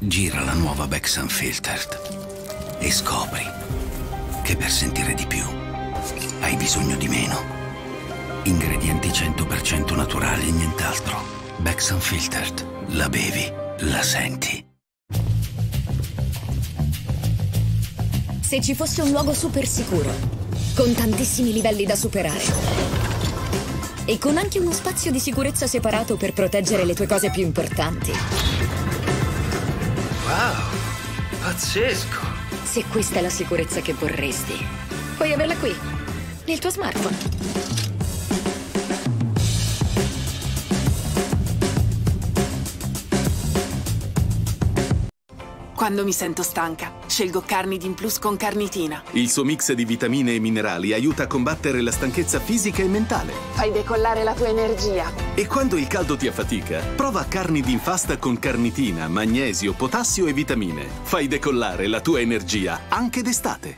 Gira la nuova Bex Unfiltered e scopri che per sentire di più hai bisogno di meno. Ingredienti 100% naturali e nient'altro. Bex Unfiltered. La bevi, la senti. Se ci fosse un luogo super sicuro, con tantissimi livelli da superare e con anche uno spazio di sicurezza separato per proteggere le tue cose più importanti. Wow, pazzesco! Se questa è la sicurezza che vorresti, puoi averla qui, nel tuo smartphone. Quando mi sento stanca, scelgo Carnidin Plus con carnitina. Il suo mix di vitamine e minerali aiuta a combattere la stanchezza fisica e mentale. Fai decollare la tua energia. E quando il caldo ti affatica, prova Carnidin Fast con carnitina, magnesio, potassio e vitamine. Fai decollare la tua energia anche d'estate.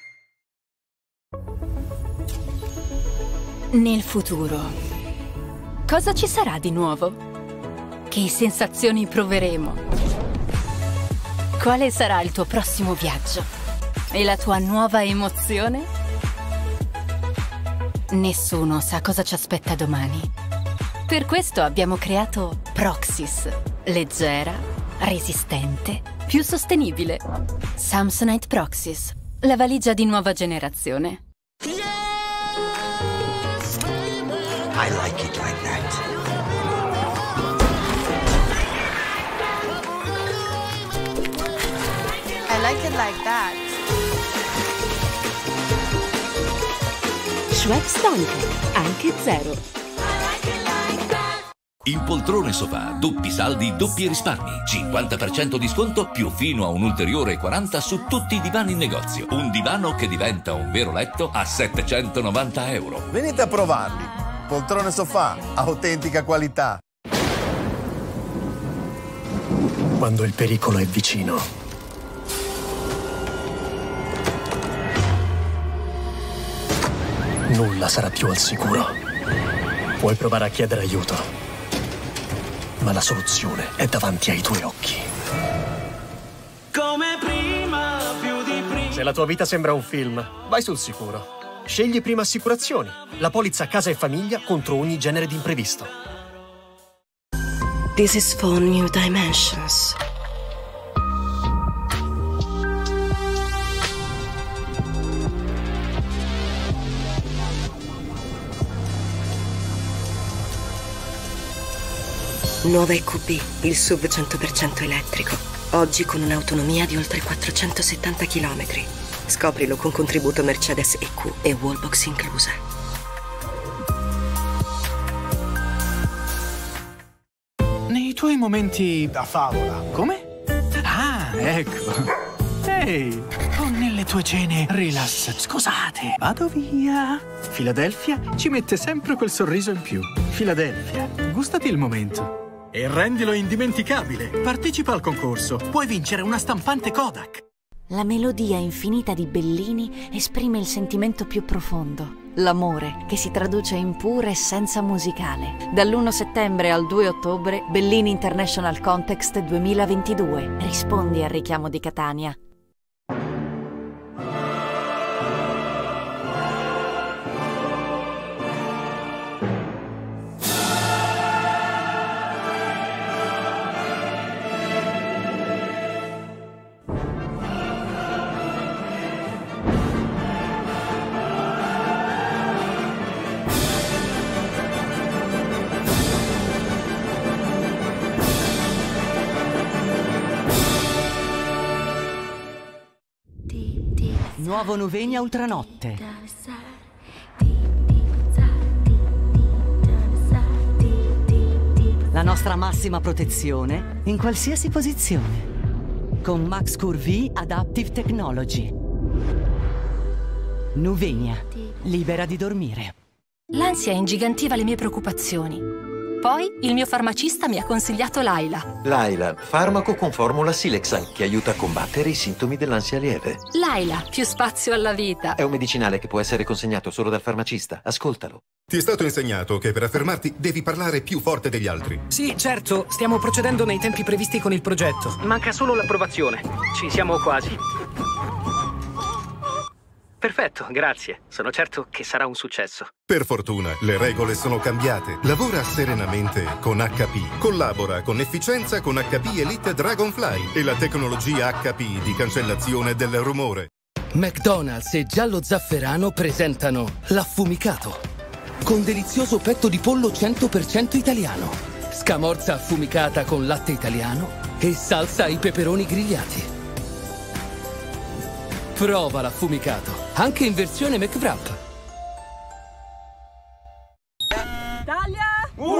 Nel futuro, cosa ci sarà di nuovo? Che sensazioni proveremo? Quale sarà il tuo prossimo viaggio? E la tua nuova emozione? Nessuno sa cosa ci aspetta domani. Per questo abbiamo creato Proxys. Leggera, resistente, più sostenibile. Samsonite Proxys, la valigia di nuova generazione. I like it like that. I like it like that. Schweppes Tonka, anche zero. In poltrone sofà, doppi saldi, doppi risparmi. 50% di sconto più fino a un ulteriore 40% su tutti i divani in negozio. Un divano che diventa un vero letto a €790. Venite a provarli. Poltrone sofà, autentica qualità. Quando il pericolo è vicino. Nulla sarà più al sicuro. Puoi provare a chiedere aiuto, ma la soluzione è davanti ai tuoi occhi. Come prima, più di prima. Se la tua vita sembra un film, vai sul sicuro. Scegli Prima Assicurazioni, la polizza casa e famiglia contro ogni genere di imprevisto. This is for new dimensions. Nuova EQB, il SUV 100% elettrico. Oggi con un'autonomia di oltre 470 km. Scoprilo con contributo Mercedes EQ e wallbox inclusa. Nei tuoi momenti da favola, come? Ah, ecco. Ehi, o nelle tue cene relax. Scusate, vado via. Philadelphia ci mette sempre quel sorriso in più. Philadelphia, gustati il momento. E rendilo indimenticabile. Partecipa al concorso. Puoi vincere una stampante Kodak. La melodia infinita di Bellini esprime il sentimento più profondo, l'amore, che si traduce in pura essenza musicale. Dall'1 settembre al 2 ottobre, Bellini International Context 2022. Rispondi al richiamo di Catania. Nuovo Nuvenia Ultranotte. La nostra massima protezione in qualsiasi posizione. Con MaxCure V Adaptive Technology. Nuvenia, libera di dormire. L'ansia ingigantiva le mie preoccupazioni. Poi il mio farmacista mi ha consigliato l'Aila. L'Aila, farmaco con formula Silexan che aiuta a combattere i sintomi dell'ansia lieve. L'Aila, più spazio alla vita. È un medicinale che può essere consegnato solo dal farmacista. Ascoltalo. Ti è stato insegnato che per affermarti devi parlare più forte degli altri. Sì, certo, stiamo procedendo nei tempi previsti con il progetto. Manca solo l'approvazione. Ci siamo quasi. Perfetto, grazie. Sono certo che sarà un successo. Per fortuna, le regole sono cambiate. Lavora serenamente con HP. Collabora con efficienza con HP Elite Dragonfly e la tecnologia HP di cancellazione del rumore. McDonald's e Giallo Zafferano presentano l'affumicato, con delizioso petto di pollo 100% italiano, scamorza affumicata con latte italiano e salsa ai peperoni grigliati. Prova l'affumicato, anche in versione McWrap. Italia 1!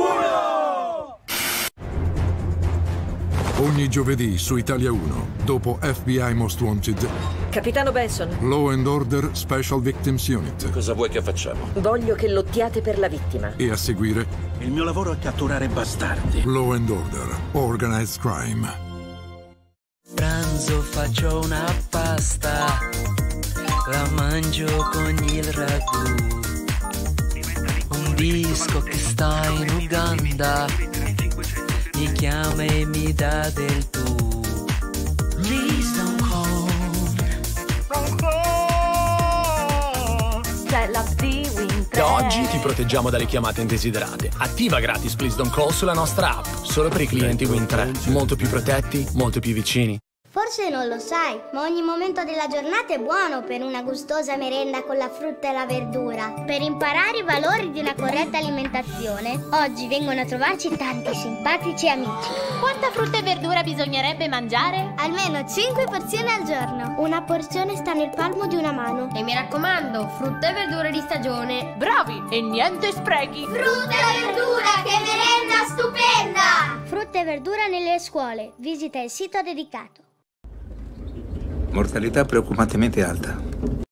Ogni giovedì su Italia 1, dopo FBI Most Wanted, Capitano Benson. Law and Order Special Victims Unit. Cosa vuoi che facciamo? Voglio che lottiate per la vittima. E a seguire... Il mio lavoro è catturare bastardi. Law and Order Organized Crime. Pranzo faccio una pasta, la mangio con il ragù. Un disco che sta in Uganda mi chiama e mi dà del tu. Please don't call. C'è la T-Win 3. Da oggi ti proteggiamo dalle chiamate indesiderate. Attiva gratis Please Don't Call sulla nostra app. Solo per i clienti Win 3. Molto più protetti, molto più vicini. Forse non lo sai, ma ogni momento della giornata è buono per una gustosa merenda con la frutta e la verdura. Per imparare i valori di una corretta alimentazione, oggi vengono a trovarci tanti simpatici amici. Quanta frutta e verdura bisognerebbe mangiare? Almeno 5 porzioni al giorno. Una porzione sta nel palmo di una mano. E mi raccomando, frutta e verdura di stagione. Bravi! E niente sprechi! Frutta e verdura, che merenda stupenda! Frutta e verdura nelle scuole. Visita il sito dedicato. Mortalità preoccupantemente alta.